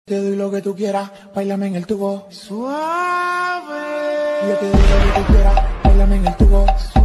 Te doy lo que tú quieras, bailame en el tubo. Suave. Yo te doy lo que tú quieras, bailame en el tubo.